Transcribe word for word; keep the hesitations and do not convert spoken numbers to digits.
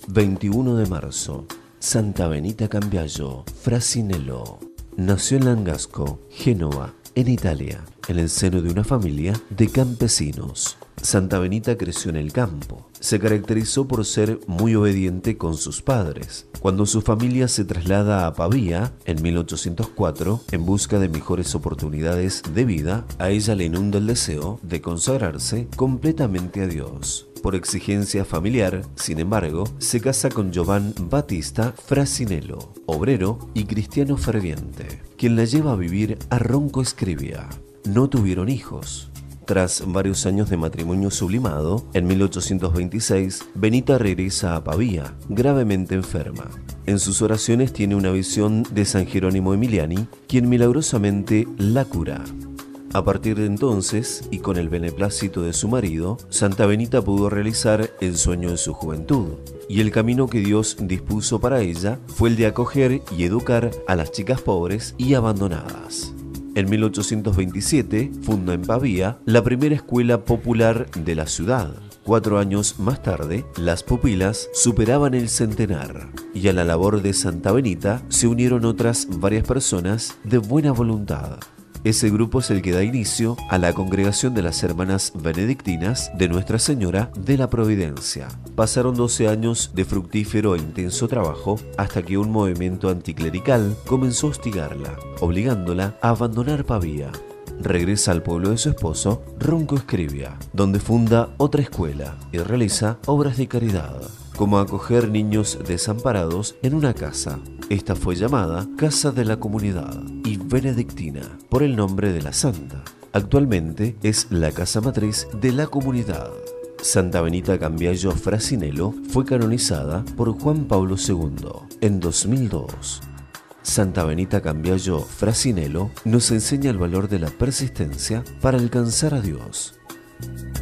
veintiuno de marzo. Santa Benita Cambiayo Frasinello nació en Langasco, Génova, en Italia, en el seno de una familia de campesinos. Santa Benita creció en el campo. Se caracterizó por ser muy obediente con sus padres. Cuando su familia se traslada a Pavía en mil ochocientos cuatro en busca de mejores oportunidades de vida, a ella le inunda el deseo de consagrarse completamente a Dios. Por exigencia familiar, sin embargo, se casa con Giovan Battista Frasinello, obrero y cristiano ferviente, quien la lleva a vivir a Ronco Scrivia. No tuvieron hijos. Tras varios años de matrimonio sublimado, en mil ochocientos veintiséis, Benita regresa a Pavía, gravemente enferma. En sus oraciones tiene una visión de San Jerónimo Emiliani, quien milagrosamente la cura. A partir de entonces, y con el beneplácito de su marido, Santa Benita pudo realizar el sueño de su juventud, y el camino que Dios dispuso para ella fue el de acoger y educar a las chicas pobres y abandonadas. En mil ochocientos veintisiete funda en Pavía la primera escuela popular de la ciudad. Cuatro años más tarde, las pupilas superaban el centenar, y a la labor de Santa Benita se unieron otras varias personas de buena voluntad. Ese grupo es el que da inicio a la congregación de las Hermanas Benedictinas de Nuestra Señora de la Providencia. Pasaron doce años de fructífero e intenso trabajo hasta que un movimiento anticlerical comenzó a hostigarla, obligándola a abandonar Pavía. Regresa al pueblo de su esposo, Ronco Scrivia, donde funda otra escuela y realiza obras de caridad, como acoger niños desamparados en una casa. Esta fue llamada Casa de la Comunidad y Benedictina, por el nombre de la santa. Actualmente es la casa matriz de la comunidad. Santa Benita Cambiayo Frasinello fue canonizada por Juan Pablo segundo en dos mil dos. Santa Benita Cambiayo Frasinello nos enseña el valor de la persistencia para alcanzar a Dios.